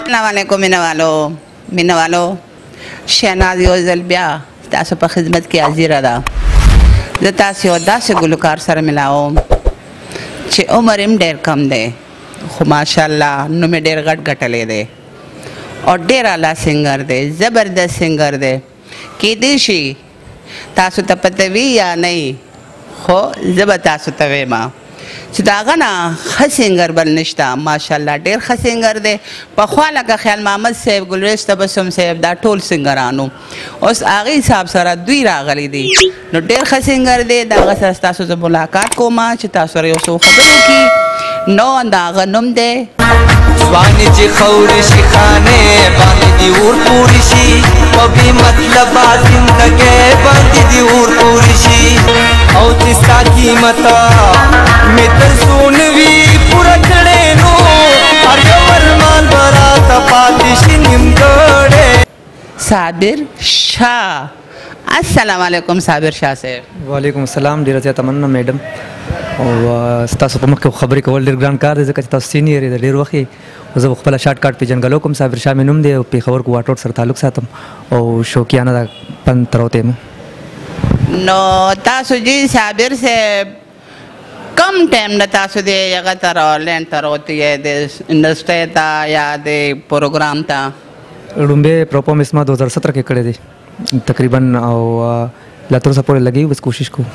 अलैकुम मीना वालो शहनाज यो ځل بیا تاسو په خدمت کې حاضر ده. زه تاسو یو داسې ګلوکار سره ملاوم چې عمر یې ډېر کم دی خو ماشاءالله نوم یې ډېر غټ ګټلی دی او ډېر اعلی سنګر دی، زبردست سنګر دی. کیدای شي تاسو ته پته وي یا نه، خو زه به تاسو ته وایم چې د هغه نه ښه سنګر بل نشته. ماشاءالله ډېر ښه سنګر دی. پخوا لکه خیال محمد صاحب، ګلریز تبسم صاحب، دا ټول سنګرانو، اوس هغې حساب سره دوی راغلی دي، نو ډېر ښه سنګر دی. د هغه سره ستاسو زه ملاقات کوم چې تاسو سره یو څه خبرې وکړي. نو د هغه نوم دی وانی چې خوري شي خانه باندې دی اور پوری شي په بي مطلب زندګي باندې دی اور پوری شي او چې ستا قیمت می تر سونوي پورا کړي نو هر یو ارمان برات پاتې شي نیمګړې. صابر شاه، السلام علیکم صابر شاه صاحب. وعلیکم السلام. ډیره زیاته مننه میډم. او ستاسو په مخ کې خبرې کول ډېر ګران کار دی ځکه چې تاسو سینیر یې د ډېر وخت یې. زه خپله شارټ کاټ پېژنګلو کوم. صابر شاه مې نوم دی او پېښور کوارټر سره تعلق ساتم او شوقیانه دا پند تروتی یم. نو تاسو جی صابر صاحب کم ټایم نه تاسو د هغه ته راولینډ ته راوتي یې د انډسټرۍ ته یا د پروګرام ته؟ لومبی پرفارمنس ما 2017 کې کړی دی تقریبا او لا تر اوسه پورې لګي بس کوشش کوو.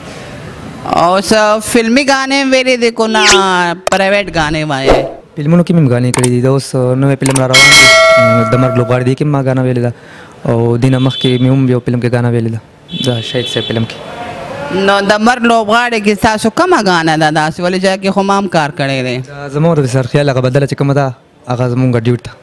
او فلمی گانے ویلې دي کو نه پرایویټ غانے وایي؟ فلمونو کې مې غانے کړي دي. دا اوس نوې فلم را روان دی د مرګ لوبغاړی دی کې ما غانا ویلې ده او دینه مخکې مې هم یو فلم کې غانا ویلې ده دا شهید صاحب فلم کې. نو د مرګ لوبغاړی کې تاسو کومه غانا ده داسې ولې ځای کې خو مام کار کړی دی؟ زموږ د سر خیال هغه بدله چې کومه ده هغه زموږ ډیوټ ده.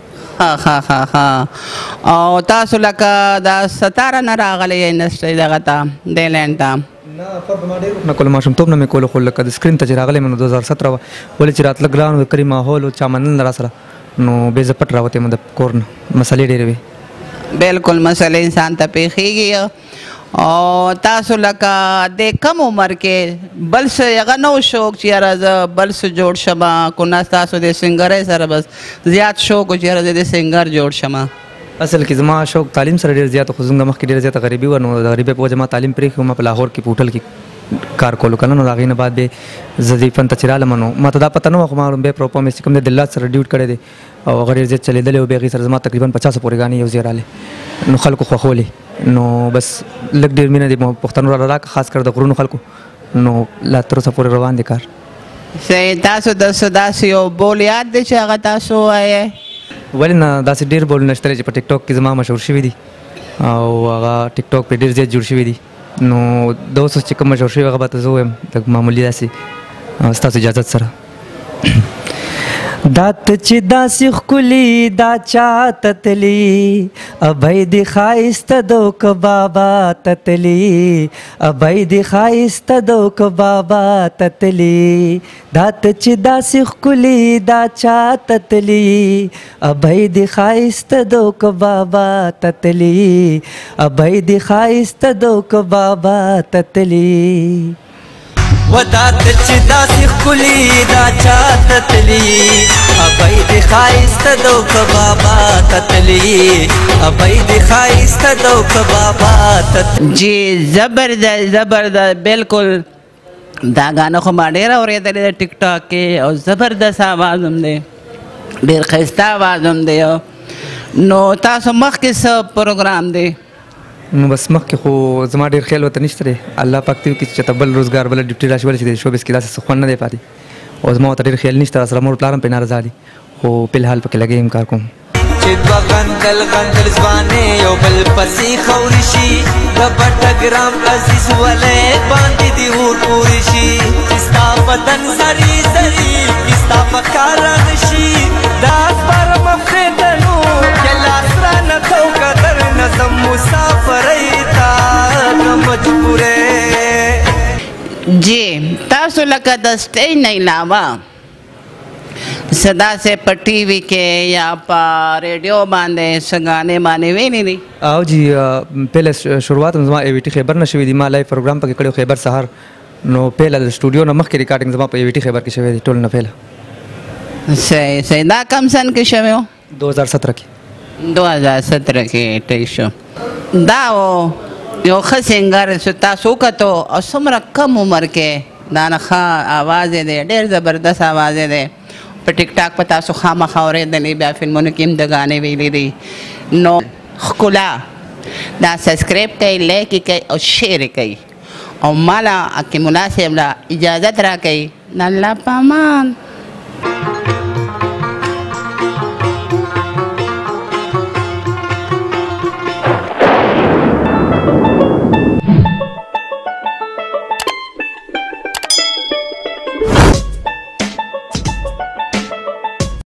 ها او تاسو لکه د ستاره نه راغلی انډسټرۍ دغه ته ډیلینډ ته؟ نه فرق ما ډېر نه کولو، ماشومتوب نه مې کولو، خو لکه د سکرین ته چې راغلی مې نو 2017 وه ولې چې راتله ګران و کری ماحول و چا منل نه را سره نو بې زه پټ راوتی یم د کور نه. مسلې ډېرې وې. بالکل مسلې انسان ته پیښیږي. او تاسو لکه د کم عمر کې بل څه هغه نه و شوق چې یاره زه بل څه جوړ شم کو نه تاسو د سنګرۍ سره بس زیات شوق و چې یاره زه د سنګر جوړ شم؟ اصل کې زما شوق تعلیم سره ډېر زیات خو زموږ مخکې ډېره زیاته غریبي وه نو د غریبۍ په وجه ما تعلیم پرېښی ما په لاهور کې په هوټل کې کار کولو که نه. نو د هغې نه بعد بې زه دې فن ته چې رالم نو ما ته دا پته نه وه خو ما لومبی پرفارمنس چې کوم دی د الله سره ډیوټ کړی دی او هغه ډېر زیات چلېدلی و. بیا هغې سره زما تقریبا 50 پورې ګانې یو ځای راغلې نو خلکو خوښولې نو بس لږ ډېر مینه دې پښتنو را راکړه خاص کر د غرونو خلکو نو لا تر اوسه پورې روان دی کار. صحیح. تاسو داسې یو بول یاد دی چې هغه تاسو وایې؟ ولې نه داسې ډېر بولونه شته چې په ټیک ټاک کې زما مشهور شوي دي او هغه ټیک ټاک پرې ډېر زیات جوړ شوي دي نو د اوس چې کوم مشهور شوي هغه به ته زه ووایم لږ معمولي داسې ستاسو اجازت سره. دا ته چې داسې ښکلي دا چاته تلي ابۍ دې ښایسته دو که بابا ته تلي ابۍ دې ښایسته دو که بابا ته تلي دا ته چې داسې ښکلي دا چاته تلي ابۍ دې ښایسته دو که بابا ته تلي ابۍ دې ښایسته دو که بابا ته تلي ودا چې داسې ښکلي دا چاته تلي ابۍ دې ښایسته دو که بابا ته تلي ابۍ دې ښایسته دو که بابا ته جی زبردست بالکل. دا غانا خو ما ډېر اورېدلی دی ټیک ټاک کې او زبردست آواز هم دی، ډېر ښایسته آواز هم دی. نو تاسو مخکې څه پروګرام دی؟ نو بس مخکې خو زما ډېر خیال ورته نشته دی. الله پاک دې وکړي چې چېرته بل روزګار بله ډیوټي راشي ولې چې د شوبز کې داسې څه خوند نه دی پاتې او زما ورته ډېر خیال نشته. راسره مور پلار هم پرې نارضا دي خو فلحال پکې لګی یم کار کوم. چې دوه غندل ځوانې یو بل پسې خوري شي د بټګرام عزیز ولې باندې دي اور پورې شي چې ستا بدن زري چې ستا په کار رانشي دا سپارم افریدنو چې لاس رانه تو قدر نظم مسافرۍ ته نه مجبورې. جی تاسو لکه د سټیج نه علاوه صدا سے په ټي وي کې یا په ریډیو باندې څه غانې باندې ویلي دي؟ او جی پهله شروعات زما ای وی ټي خیبر نه شوي دي. ما لایو پروګرام پکې کړی خیبر سهار نو پهله د سټوډیو نه مخکې ریکارډینګ زما په ای وی ټي خیبر کې شوی دی ټول نه پهله. صحیح. دا کم سن کې شوی و؟ 2017 کې 2017 کې ټیک شو دا و یو ښه سنګر چې تاسو وکتو او څومره کم عمر کې دا نه ښه آواز یې دی ډېر زبردست آواز یې دی په ټیک ټاک په تاسو خامخا اورېدلی بیا فلمونو کې هم د ګانې ویلي دي نو ښکلا دا سبسکرایب کوئ لایک یې کوئ او شیر یې کوئ او مالا اکې ملا صاحب له اجازت راکوئ د الله په امان